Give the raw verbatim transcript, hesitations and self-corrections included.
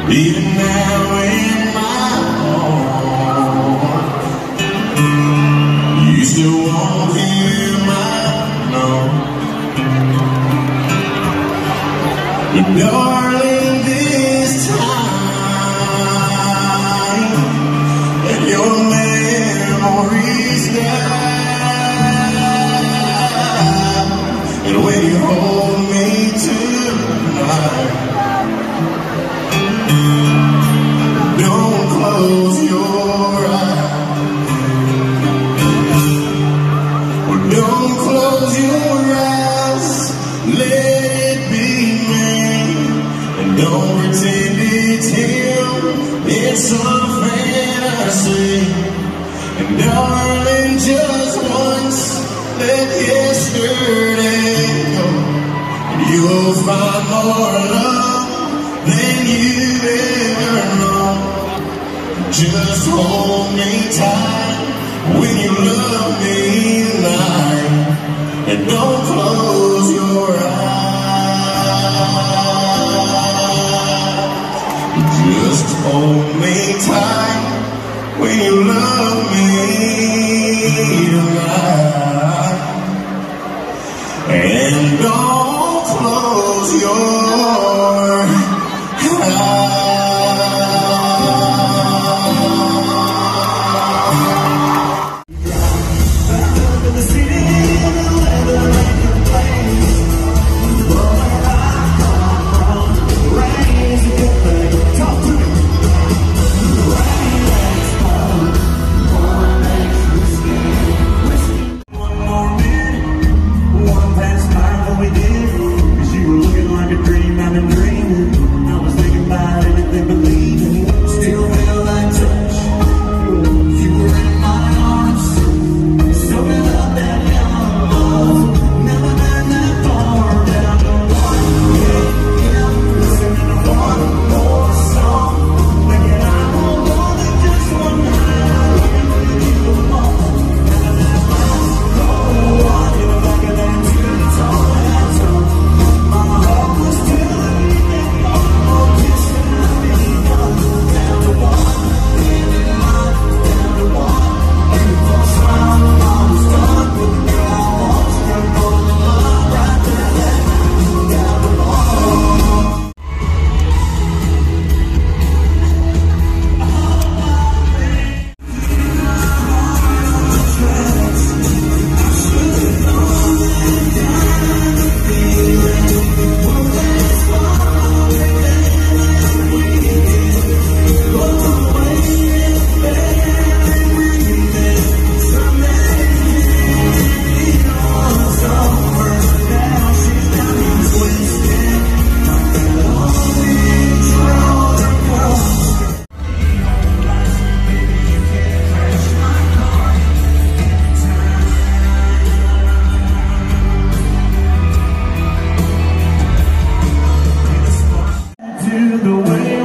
Even now in my heart, you still won't hear my no. But darling, this time, let your memories die. And when you hold me tonight, don't close your eyes. Well, don't close your eyes. Let it be me. And don't pretend it's him. It's some fantasy. And darling, just once, let yesterday go. And you'll find more love than you ever know. Just hold me tight when you love me tonight, and don't close your eyes. Just hold me tight when you love me tonight, and don't close your eyes. The way